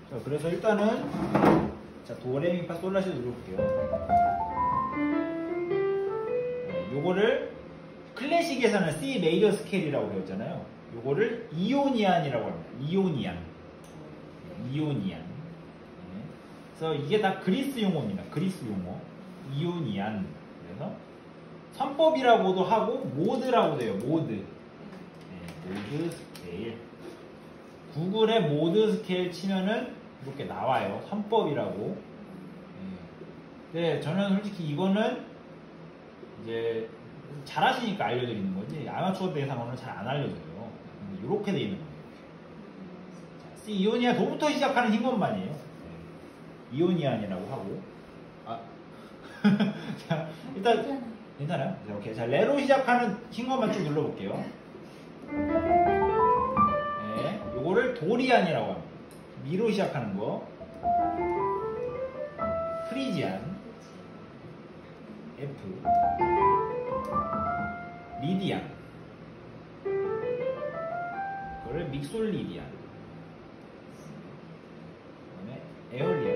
자, 그래서 일단은 자, 도레미파솔라시 눌러볼게요. 요거를 클래식에서는 C 메이저 스케일이라고 배웠잖아요. 요거를 이오니안이라고 합니다. 이오니안. 그래서 이게 다 그리스 용어입니다. 그리스 용어. 이오니안. 그래서 선법이라고도 하고 모드라고도 해요. 모드 스케일. 구글에 모드 스케일 치면은 이렇게 나와요. 선법이라고. 네, 저는 솔직히 이거는 이제 잘하시니까 알려드리는 거지 아마추어 대상으로는 잘 안 알려줘요. 이렇게 돼 있는 거예요. C 이오니안 도부터 시작하는 흰것만이에요. 이오니안이라고 하고. 자, 일단 괜찮아요? 자, 오케이. 자, 레로 시작하는 흰것만 쭉 눌러볼게요. 네, 요거를 도리안이라고 합니다. 미로 시작하는 거. 프리지안. F. 리디안. 그거를 믹솔리디안. 그다음에 에올리안.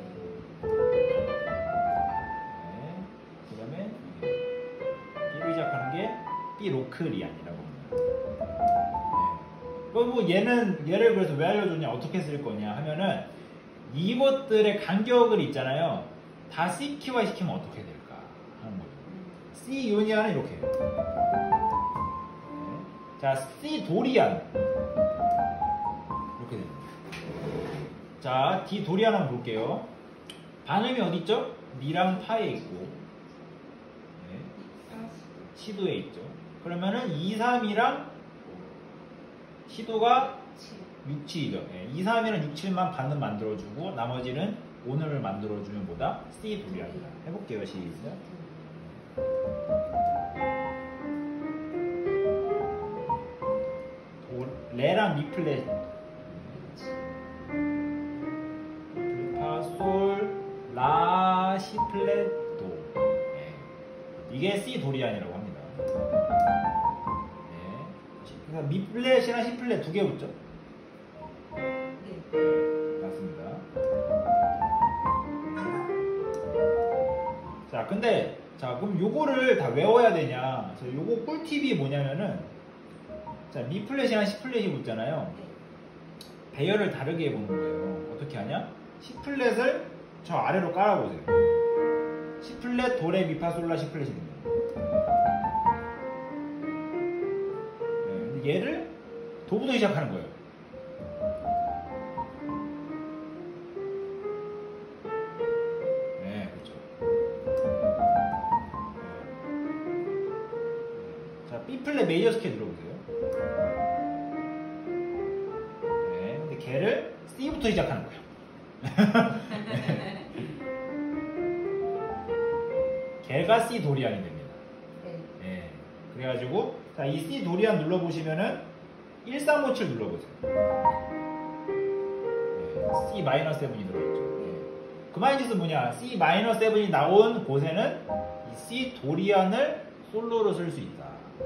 그다음에 B로 시작하는 게 B로크리안이라고 합니다. 뭐 얘는 얘를 그래서 왜 알려줬냐, 어떻게 쓸 거냐 하면은 이것들의 간격을 있잖아요. 다 C 키화 시키면 어떻게 될까 하는 거죠. C 이오니안은 이렇게 해요. 자, C 도리안 이렇게 됩니다. 자, D 도리안 한번 볼게요. 반음이 어디 있죠? 미랑 파에 있고 시도에 있죠. 그러면은 2, 3이랑 시도가 6, 7이죠. 2, 3이랑 6, 7만 반음 만들어주고 나머지는 오늘을 만들어주면 뭐다? C 도리안이다. 해볼게요. 시작. 레랑 미 플랫, 파, 솔, 라, 시 플랫, 도. 이게 C 도리안이라고 합니다. 그래서 미 플랫이랑 시 플랫 두 개 붙죠? 맞습니다. 자, 근데 자, 그럼 요거를 다 외워야 되냐? 그래서 요거 꿀팁이 뭐냐면은, 자, 미 플랫이랑 시 플랫이 붙잖아요. 배열을 다르게 해보는 거예요. 어떻게 하냐? 시 플랫을 저 아래로 깔아보세요. 시 플랫, 도레, 미, 파, 솔, 라, 시 플랫이 됩니다. 근데 얘를 도부터 시작하는 거예요. 네, 그렇죠. 자, B 플랫 메이저 스케일 들어보세요. 네, 근데 걔를 C부터 시작하는 거예요. 걔가 C 도리안이 됩니다. 네. 그래가지고 자, 이 C 도리안 눌러보시면은 1357 눌러보세요. 네, C-7이 들어있죠. 네. 그 말인 뜻은 뭐냐? C-7이 나온 곳에는 이 C 도리안을 솔로로 쓸 수 있다.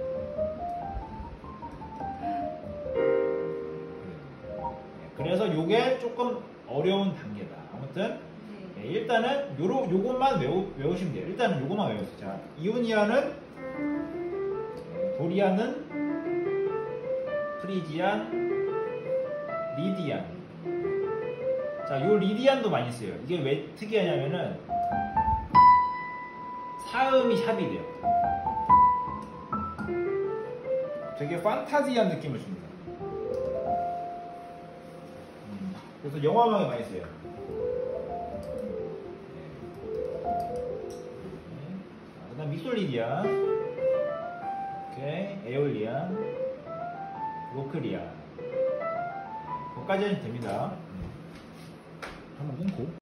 그래서 요게 조금 어려운 단계다. 아무튼 일단은 요것만 외우시면 돼요. 일단은 요것만 외우세요. 자, 이오니안은 도리안은 프리지안, 리디안. 자, 요 리디안도 많이 써요. 이게 왜 특이하냐면은 사음이 샵이 돼요. 되게 판타지한 느낌을 줍니다. 그래서 영화음악에 많이 써요. 그 다음 믹솔리디안, 오케이, 에올리안, 로크리안. 거기까지는 됩니다. 한번 끊고.